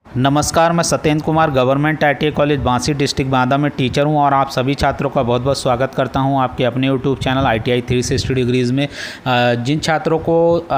नमस्कार, मैं Satyendra Kumar government ITI college Bansi district Banda में टीचर हूं और आप सभी छात्रों का बहुत बहुत स्वागत करता हूं आपके अपने यूट्यूब चैनल ITI 360 डिग्रीज़ में। जिन छात्रों को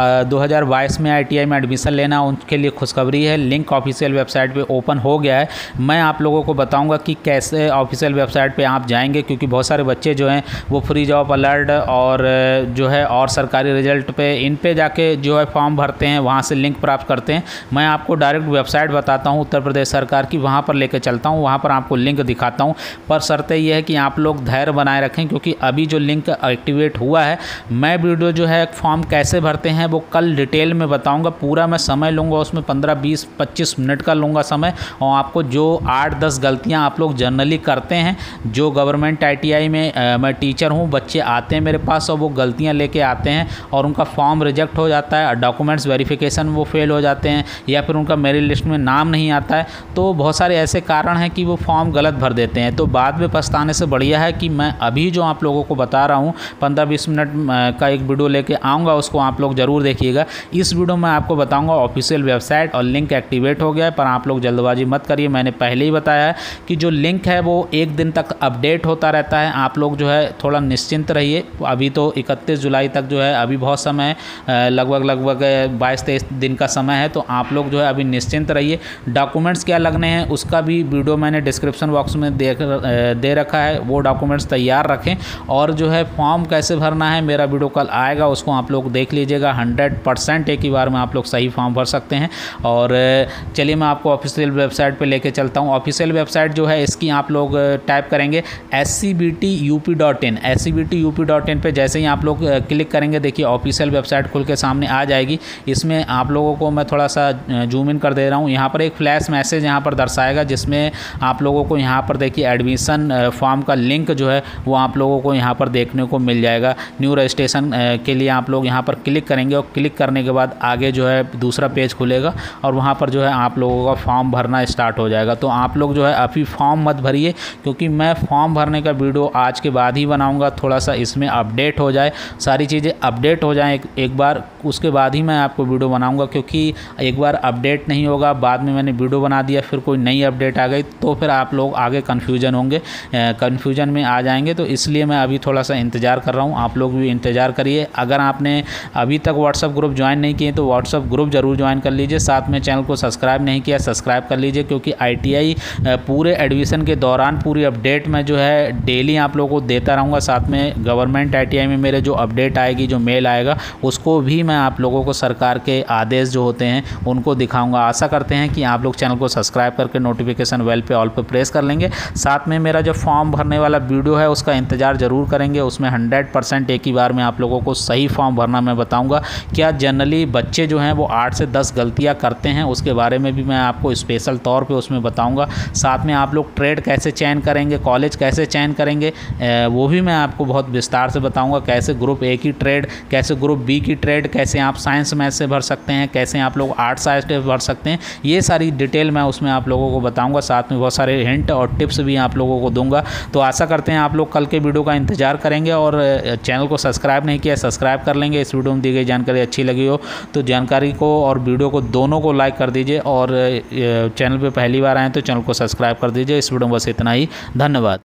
2022 में ITI में एडमिशन लेना उनके लिए खुशखबरी है। लिंक ऑफिशियल वेबसाइट पे ओपन हो गया है। मैं आप लोगों को बताऊंगा कि कैसे ऑफिशियल वेबसाइट पे आप जाएंगे, क्योंकि बहुत सारे बच्चे जो हैं वो फ्री जॉब अलर्ट और जो है और सरकारी रिजल्ट पे इन पे जाके जो है फॉर्म भरते हैं, वहाँ से लिंक प्राप्त करते हैं। मैं आपको डायरेक्ट वेबसाइट बताता हूँ उत्तर प्रदेश सरकार की, वहाँ पर लेकर चलता हूँ, वहाँ पर आपको लिंक दिखाता हूँ। पर शर्त यह है कि आप लोग धैर्य बनाए रखें, क्योंकि अभी जो लिंक एक्टिवेट हुआ है, मैं वीडियो जो है फॉर्म कैसे भरते हैं वो कल डिटेल में बताऊँगा। पूरा मैं समय लूँगा, उसमें 15, 20, 25 मिनट का लूँगा समय, और आपको जो 8-10 गलतियाँ आप लोग जनरली करते हैं, जो गवर्नमेंट ITI में मैं टीचर हूँ, बच्चे आते हैं मेरे पास और वो गलतियाँ लेके आते हैं और उनका फॉर्म रिजेक्ट हो जाता है, डॉक्यूमेंट्स वेरिफिकेशन वो फेल हो जाते हैं, या फिर उनका मेरिट लिस्ट में नाम नहीं आता है। तो बहुत सारे ऐसे कारण हैं कि वो फॉर्म गलत भर देते हैं। तो बाद में पछताने से बढ़िया है कि मैं अभी जो आप लोगों को बता रहा हूँ 15-20 मिनट का एक वीडियो लेके आऊँगा, उसको आप लोग ज़रूर देखिएगा। इस वीडियो में आपको बताऊँगा ऑफिशियल वेबसाइट और लिंक एक्टिवेट हो गया है, पर आप लोग जल्दबाजी मत करिए। मैंने पहले ही बताया है कि जो लिंक है वो एक दिन तक अपडेट होता रहता है। आप लोग जो है थोड़ा निश्चिंत रहिए। अभी तो 31 जुलाई तक जो है अभी बहुत समय है, लगभग 22-23 दिन का समय है। तो आप लोग जो है अभी निश्चिंत रहिए। डॉक्यूमेंट्स क्या लगने हैं उसका भी वीडियो मैंने डिस्क्रिप्शन बॉक्स में दे रखा है, वो डॉक्यूमेंट्स तैयार रखें। और जो है फॉर्म कैसे भरना है, मेरा वीडियो कल आएगा, उसको आप लोग देख लीजिएगा। 100% एक ही बार में आप लोग सही फॉर्म भर सकते हैं। और चलिए मैं आपको ऑफिशियल वेबसाइट पे लेके चलता हूँ। ऑफिशियल वेबसाइट जो है इसकी आप लोग टाइप करेंगे scbtup.in। scbtup.in पे जैसे ही आप लोग क्लिक करेंगे, देखिए ऑफिशियल वेबसाइट खुल के सामने आ जाएगी। इसमें आप लोगों को मैं थोड़ा सा जूम इन कर दे रहा हूँ। यहाँ पर एक फ्लैश मैसेज यहाँ पर दर्शाएगा, जिसमें आप लोगों को यहाँ पर देखिए एडमिशन फॉर्म का लिंक जो है वो आप लोगों को यहाँ पर देखने को मिल जाएगा। न्यू रजिस्ट्रेशन के लिए आप लोग यहाँ पर क्लिक करेंगे और क्लिक करने के बाद आगे जो है दूसरा पेज खुलेगा और वहाँ पर जो है आप लोगों का फॉर्म भरना स्टार्ट हो जाएगा। तो आप लोग जो है अभी फॉर्म मत भरिए, क्योंकि मैं फॉर्म भरने का वीडियो आज के बाद ही बनाऊँगा। थोड़ा सा इसमें अपडेट हो जाए, सारी चीज़ें अपडेट हो जाएँ एक बार, उसके बाद ही मैं आपको वीडियो बनाऊँगा। क्योंकि एक बार अपडेट नहीं होगा, बाद में मैंने वीडियो बना दिया, फिर कोई नई अपडेट आ गई तो फिर आप लोग आगे कन्फ्यूजन होंगे, कन्फ्यूजन में आ जाएंगे। तो इसलिए मैं अभी थोड़ा सा इंतज़ार कर रहा हूँ, आप लोग भी इंतज़ार करिए। अगर आपने अभी तक व्हाट्सअप ग्रुप ज्वाइन नहीं किए तो व्हाट्सअप ग्रुप जरूर ज्वाइन कर लीजिए। साथ में चैनल को सब्सक्राइब नहीं किया, सब्सक्राइब कर लीजिए, क्योंकि ITI पूरे एडमिशन के दौरान पूरी अपडेट मैं जो है डेली आप लोगों को देता रहूँगा। साथ में गवर्नमेंट ITI में मेरे जो अपडेट आएगी, जो मेल आएगा, उसको भी मैं आप लोगों को सरकार के आदेश जो होते हैं उनको दिखाऊँगा। आशा करते हैं कि आप लोग चैनल को सब्सक्राइब करके नोटिफिकेशन बेल पे ऑल पे प्रेस कर लेंगे। साथ में मेरा जो फॉर्म भरने वाला वीडियो है उसका इंतजार ज़रूर करेंगे। उसमें 100% एक ही बार में आप लोगों को सही फॉर्म भरना मैं बताऊंगा। क्या जनरली बच्चे जो हैं वो 8 से 10 गलतियां करते हैं, उसके बारे में भी मैं आपको स्पेशल तौर पे उसमें बताऊंगा। साथ में आप लोग ट्रेड कैसे चयन करेंगे, कॉलेज कैसे चयन करेंगे, वो भी मैं आपको बहुत विस्तार से बताऊँगा। कैसे ग्रुप A की ट्रेड, कैसे ग्रुप B की ट्रेड, कैसे आप साइंस मैथ से भर सकते हैं, कैसे आप लोग आर्ट्स साइंस से भर सकते हैं, ये सारी डिटेल मैं उसमें आप लोगों को बताऊंगा। साथ में बहुत सारे हिंट और टिप्स भी आप लोगों को दूंगा। तो आशा करते हैं आप लोग कल के वीडियो का इंतजार करेंगे और चैनल को सब्सक्राइब नहीं किया सब्सक्राइब कर लेंगे। इस वीडियो में दी गई जानकारी अच्छी लगी हो तो जानकारी को और वीडियो को दोनों को लाइक कर दीजिए, और चैनल पर पहली बार आए तो चैनल को सब्सक्राइब कर दीजिए। इस वीडियो में बस इतना ही। धन्यवाद।